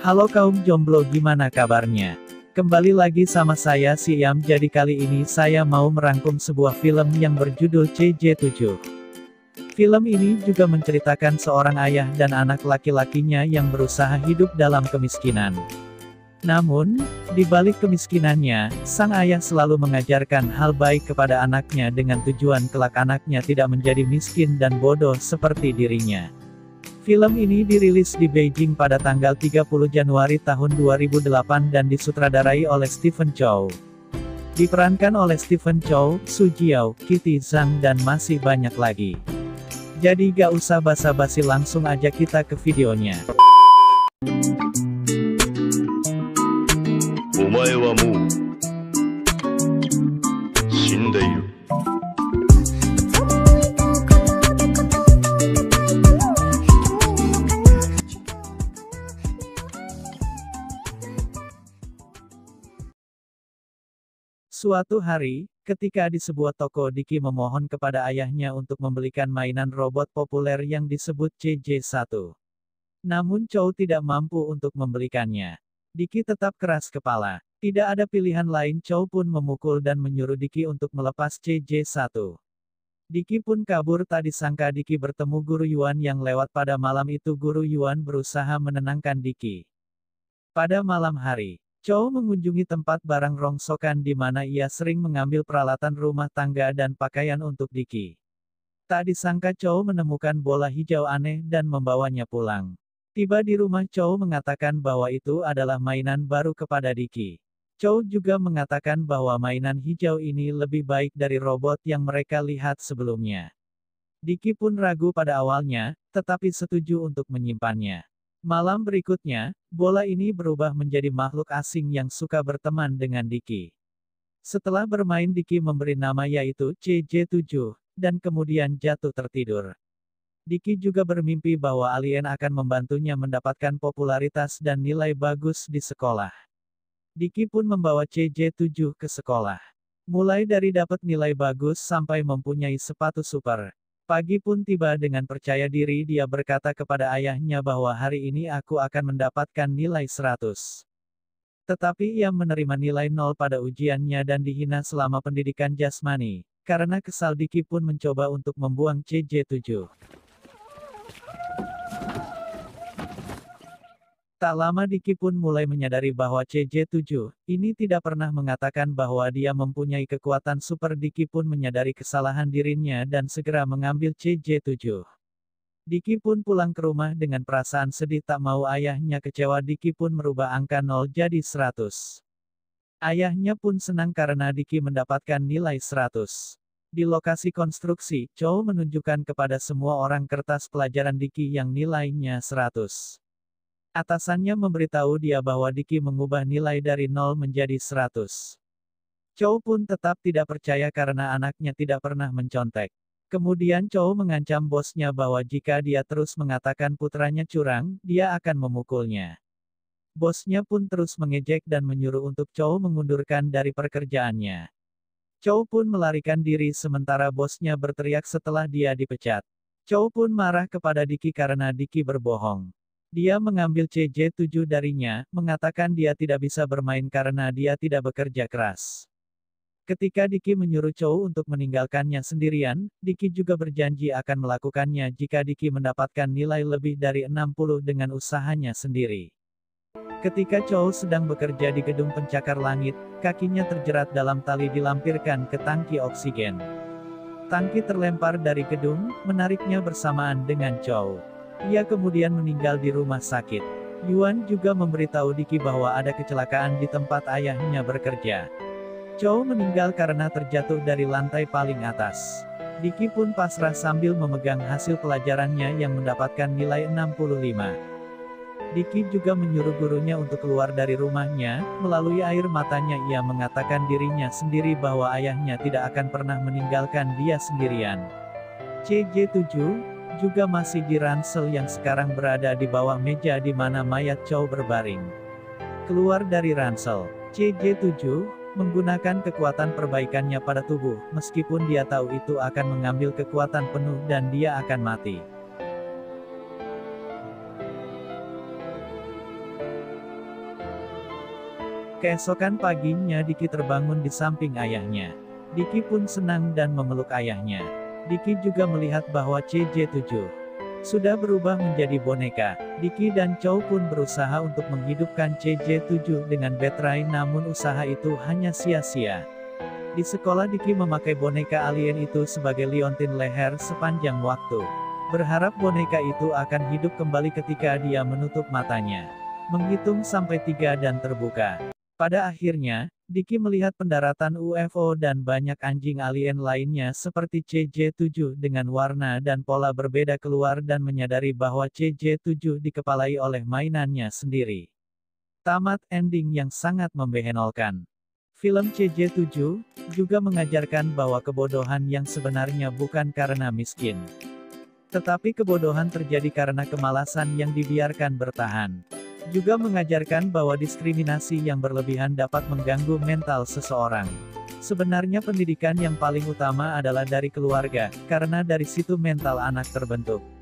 Halo kaum jomblo, gimana kabarnya? Kembali lagi sama saya si Iam. Jadi kali ini saya mau merangkum sebuah film yang berjudul CJ7. Film ini juga menceritakan seorang ayah dan anak laki-lakinya yang berusaha hidup dalam kemiskinan. Namun, di balik kemiskinannya, sang ayah selalu mengajarkan hal baik kepada anaknya dengan tujuan kelak anaknya tidak menjadi miskin dan bodoh seperti dirinya. Film ini dirilis di Beijing pada tanggal 30 Januari tahun 2008 dan disutradarai oleh Stephen Chow. Diperankan oleh Stephen Chow, Su Jiao, Kitty Zhang dan masih banyak lagi. Jadi gak usah basa-basi, langsung aja kita ke videonya. お前はもう死んでいる。 Suatu hari, ketika di sebuah toko Diki memohon kepada ayahnya untuk membelikan mainan robot populer yang disebut CJ1. Namun Chow tidak mampu untuk membelikannya. Diki tetap keras kepala. Tidak ada pilihan lain, Chow pun memukul dan menyuruh Diki untuk melepas CJ1. Diki pun kabur. Tak disangka Diki bertemu Guru Yuan yang lewat pada malam itu. Guru Yuan berusaha menenangkan Diki. Pada malam hari, Chow mengunjungi tempat barang rongsokan di mana ia sering mengambil peralatan rumah tangga dan pakaian untuk Diki. Tak disangka Chow menemukan bola hijau aneh dan membawanya pulang. Tiba di rumah, Chow mengatakan bahwa itu adalah mainan baru kepada Diki. Chow juga mengatakan bahwa mainan hijau ini lebih baik dari robot yang mereka lihat sebelumnya. Diki pun ragu pada awalnya, tetapi setuju untuk menyimpannya. Malam berikutnya, bola ini berubah menjadi makhluk asing yang suka berteman dengan Diki. Setelah bermain, Diki memberi nama yaitu CJ7, dan kemudian jatuh tertidur. Diki juga bermimpi bahwa alien akan membantunya mendapatkan popularitas dan nilai bagus di sekolah. Diki pun membawa CJ7 ke sekolah. Mulai dari dapat nilai bagus sampai mempunyai sepatu super. Pagi pun tiba. Dengan percaya diri dia berkata kepada ayahnya bahwa hari ini aku akan mendapatkan nilai 100. Tetapi ia menerima nilai 0 pada ujiannya dan dihina selama pendidikan jasmani. Karena kesal, Diki pun mencoba untuk membuang CJ7. Tak lama Diki pun mulai menyadari bahwa CJ7 ini tidak pernah mengatakan bahwa dia mempunyai kekuatan super. Diki pun menyadari kesalahan dirinya dan segera mengambil CJ7. Diki pun pulang ke rumah dengan perasaan sedih, tak mau ayahnya kecewa. Diki pun merubah angka 0 jadi 100. Ayahnya pun senang karena Diki mendapatkan nilai 100. Di lokasi konstruksi, Chow menunjukkan kepada semua orang kertas pelajaran Diki yang nilainya 100. Atasannya memberitahu dia bahwa Diki mengubah nilai dari 0 menjadi 100. Chow pun tetap tidak percaya karena anaknya tidak pernah mencontek. Kemudian Chow mengancam bosnya bahwa jika dia terus mengatakan putranya curang, dia akan memukulnya. Bosnya pun terus mengejek dan menyuruh untuk Chow mengundurkan dari pekerjaannya. Chow pun melarikan diri sementara bosnya berteriak setelah dia dipecat. Chow pun marah kepada Diki karena Diki berbohong. Dia mengambil CJ7 darinya, mengatakan dia tidak bisa bermain karena dia tidak bekerja keras. Ketika Diki menyuruh Chow untuk meninggalkannya sendirian, Diki juga berjanji akan melakukannya jika Diki mendapatkan nilai lebih dari 60 dengan usahanya sendiri. Ketika Chow sedang bekerja di gedung pencakar langit, kakinya terjerat dalam tali dilampirkan ke tangki oksigen. Tangki terlempar dari gedung, menariknya bersamaan dengan Chow. Ia kemudian meninggal di rumah sakit. Yuan juga memberitahu Diki bahwa ada kecelakaan di tempat ayahnya bekerja. Chow meninggal karena terjatuh dari lantai paling atas. Diki pun pasrah sambil memegang hasil pelajarannya yang mendapatkan nilai 65. Diki juga menyuruh gurunya untuk keluar dari rumahnya. Melalui air matanya ia mengatakan dirinya sendiri bahwa ayahnya tidak akan pernah meninggalkan dia sendirian. CJ7 juga masih di ransel yang sekarang berada di bawah meja di mana mayat Chow berbaring. Keluar dari ransel, CJ7 menggunakan kekuatan perbaikannya pada tubuh, meskipun dia tahu itu akan mengambil kekuatan penuh dan dia akan mati. Keesokan paginya Diki terbangun di samping ayahnya. Diki pun senang dan memeluk ayahnya. Diki juga melihat bahwa CJ7 sudah berubah menjadi boneka. Diki dan Chow pun berusaha untuk menghidupkan CJ7 dengan baterai, namun usaha itu hanya sia-sia. Di sekolah Diki memakai boneka alien itu sebagai liontin leher sepanjang waktu. Berharap boneka itu akan hidup kembali ketika dia menutup matanya. Menghitung sampai 3 dan terbuka. Pada akhirnya, Diki melihat pendaratan UFO dan banyak anjing alien lainnya seperti CJ7 dengan warna dan pola berbeda keluar dan menyadari bahwa CJ7 dikepalai oleh mainannya sendiri. Tamat ending yang sangat membehenolkan. Film CJ7 juga mengajarkan bahwa kebodohan yang sebenarnya bukan karena miskin. Tetapi kebodohan terjadi karena kemalasan yang dibiarkan bertahan. Juga mengajarkan bahwa diskriminasi yang berlebihan dapat mengganggu mental seseorang. Sebenarnya pendidikan yang paling utama adalah dari keluarga, karena dari situ mental anak terbentuk.